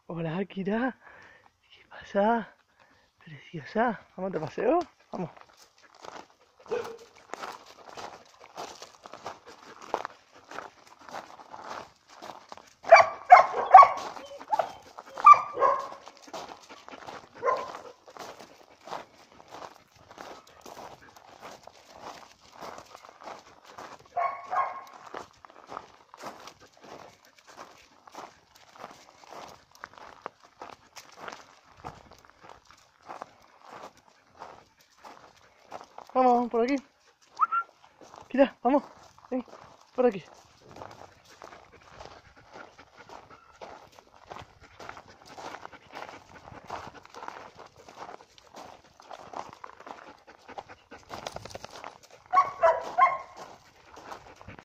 Hola, Akira. ¿Qué pasa? Preciosa. ¿Vamos de paseo? Vamos. Vamos, por aquí. Akira, vamos. Ven, por aquí.